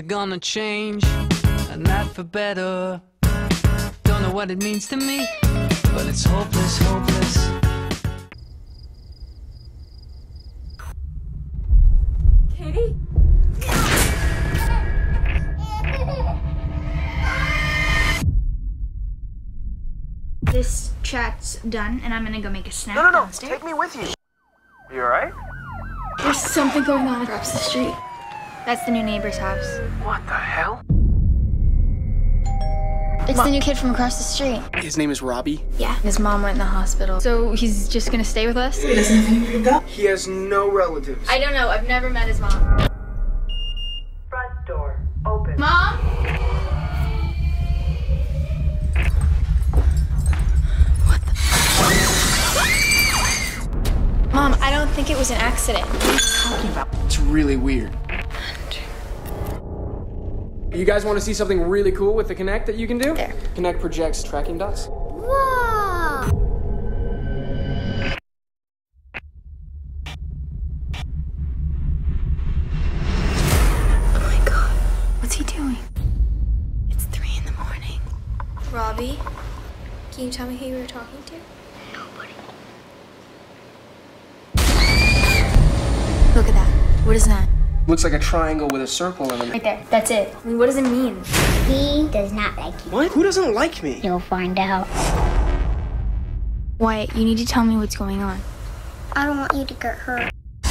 are gonna change, and not for better. Don't know what it means to me, but it's hopeless, hopeless. Katie? This chat's done, and I'm gonna go make a snack downstairs. Take me with you. You alright? There's something going on across the street. That's the new neighbor's house. What the hell? It's the new kid from across the street. His name is Robbie. Yeah, his mom went in the hospital. So he's just gonna stay with us? He doesn't have anywhere to go. He has no relatives. I don't know. I've never met his mom. Front door open. Mom? What the? Mom, I don't think it was an accident. What are you talking about? It's really weird. You guys want to see something really cool with the Kinect that you can do? There. Kinect projects tracking dots. Whoa! Oh my God. What's he doing? It's 3 in the morning. Robbie, can you tell me who you were talking to? Nobody. Look at that. What is that? Looks like a triangle with a circle in it. Right there. That's it. I mean, what does it mean? He does not like you. What? Who doesn't like me? You'll find out. Wyatt, you need to tell me what's going on. I don't want you to get hurt.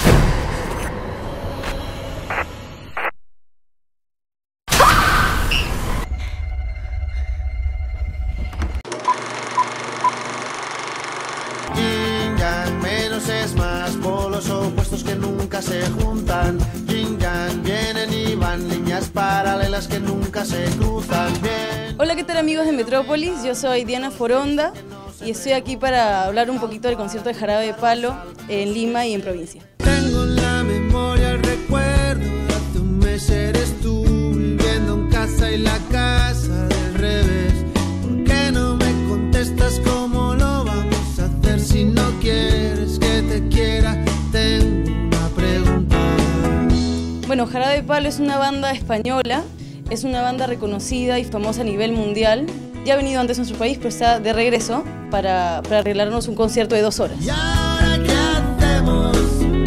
Yin yang, menos es más, polos opuestos que nunca se juntan. Yin yang, vienen y van, líneas paralelas que nunca se cruzan. Bien. Hola, ¿qué tal amigos de Metrópolis? Yo soy Diana Foronda y estoy aquí para hablar un poquito del concierto de Jarabe de Palo en Lima y en provincia. Tengo en la memoria el recuerdo de hace un mes eres tú, viviendo en casa y la casa del revés. ¿Por qué no me contestas cómo lo vamos a hacer si no quieres que te quiera? Tengo una pregunta. Bueno, Jarabe de Palo es una banda española, es una banda reconocida y famosa a nivel mundial. Ya ha venido antes a nuestro país, pero está de regreso para arreglarnos un concierto de 2 horas. ¿Y ahora qué hacemos?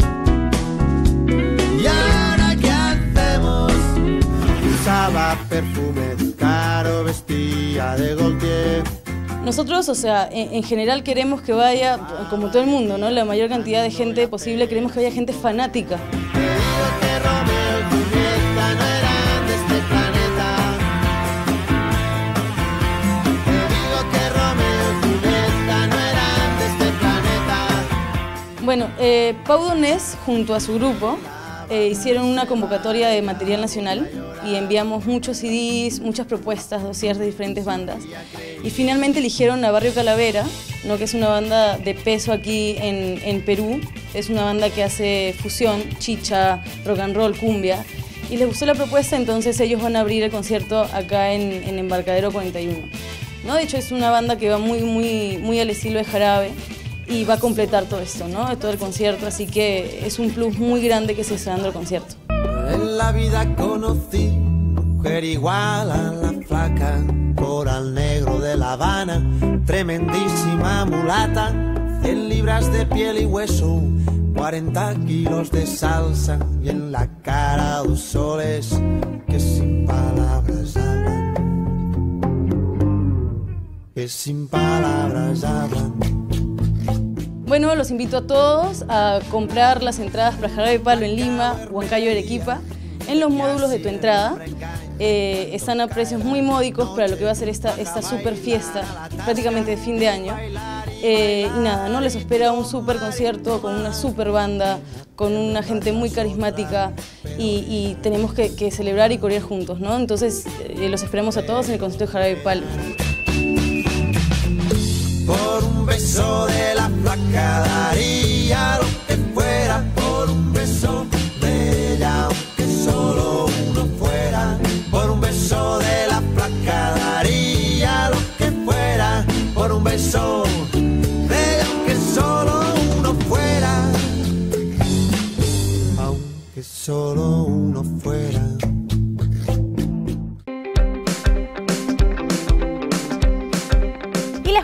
¿Y ahora qué hacemos? Usaba perfume caro, vestía de Gaultier. Nosotros, o sea, en general queremos que vaya, como todo el mundo, ¿no? La mayor cantidad de gente posible, queremos que vaya gente fanática. Te digo que Romeo y Julieta no eran de este planeta. Te digo que Romeo y Julieta no eran de este planeta. Bueno, Pau Donés, junto a su grupo, hicieron una convocatoria de material nacional y enviamos muchos CDs, muchas propuestas, dossiers de diferentes bandas. Y finalmente eligieron a Barrio Calavera, ¿no? Que es una banda de peso aquí en Perú. Es una banda que hace fusión, chicha, rock and roll, cumbia. Y les gustó la propuesta, entonces ellos van a abrir el concierto acá en Embarcadero 41. ¿No? De hecho, es una banda que va muy al estilo de Jarabe y va a completar todo esto, ¿no? Todo el concierto, así que es un plus muy grande que se está dando el concierto. En la vida conocí mujer igual a la flaca, coral negro de La Habana, tremendísima mulata, 100 libras de piel y hueso, 40 kilos de salsa y en la cara 2 soles que sin palabras hablan, que sin palabras hablan. Bueno, los invito a todos a comprar las entradas para Jarabe de Palo en Lima, Huancayo, Arequipa, en los módulos de tu entrada. Están a precios muy módicos para lo que va a ser esta super fiesta, prácticamente de fin de año. Y nada, ¿no? Les espera un super concierto con una super banda, con una gente muy carismática y tenemos que celebrar y corear juntos, ¿no? Entonces los esperamos a todos en el concierto de Jarabe de Palo. Por un beso de la flaca daría lo que fuera, por un beso de ella, aunque solo uno fuera. Por un beso de la flaca daría lo que fuera, por un beso de ella, aunque solo uno fuera. Aunque solo uno fuera.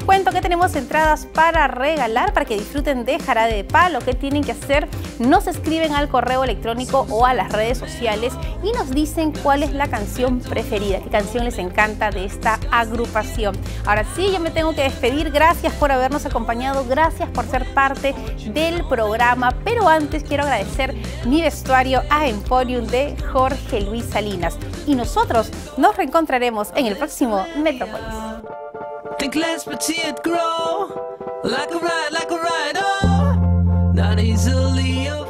cuento que tenemos entradas para regalar para que disfruten de Jarabe de Palo. ¿Qué tienen que hacer? Nos escriben al correo electrónico o a las redes sociales y nos dicen cuál es la canción preferida, qué canción les encanta de esta agrupación. Ahora sí, yo me tengo que despedir. Gracias por habernos acompañado, gracias por ser parte del programa, pero antes quiero agradecer mi vestuario a Emporium de Jorge Luis Salinas. Y nosotros nos reencontraremos en el próximo Metrópolis. Think less but see it grow like a ride, oh, not easily